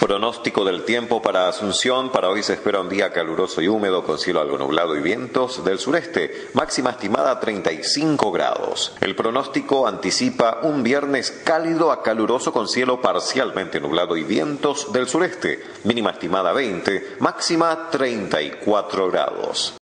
Pronóstico del tiempo para Asunción. Para hoy se espera un día caluroso y húmedo con cielo algo nublado y vientos del sureste. Máxima estimada 35 grados. El pronóstico anticipa un viernes cálido a caluroso con cielo parcialmente nublado y vientos del sureste. Mínima estimada 20, máxima 34 grados.